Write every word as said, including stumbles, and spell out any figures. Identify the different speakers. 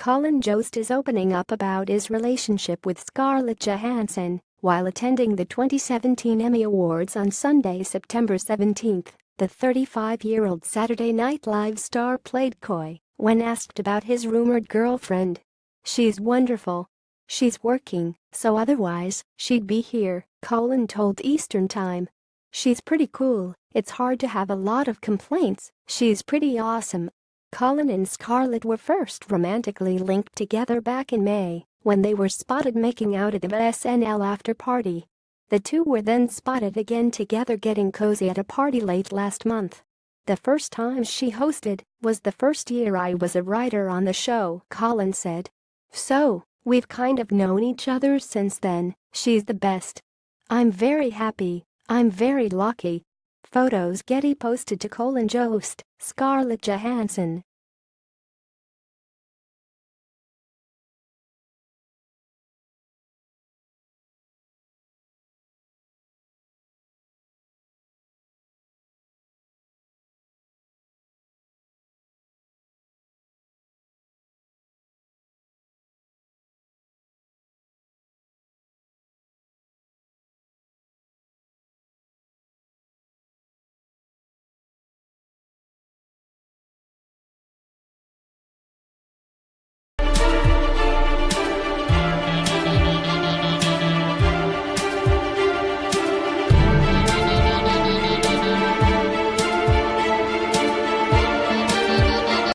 Speaker 1: Colin Jost is opening up about his relationship with Scarlett Johansson while attending the twenty seventeen Emmy Awards on Sunday, September seventeenth. The thirty-five-year-old Saturday Night Live star played coy when asked about his rumored girlfriend. "She's wonderful. She's working, so otherwise she'd be here," Colin told Eastern Time. "She's pretty cool, it's hard to have a lot of complaints, she's pretty awesome." Colin and Scarlett were first romantically linked together back in May when they were spotted making out at the S N L after party. The two were then spotted again together getting cozy at a party late last month. "The first time she hosted was the first year I was a writer on the show," Colin said. "So, we've kind of known each other since then. She's the best. I'm very happy, I'm very lucky." Photos Getty posted to Colin Jost, Scarlett Johansson,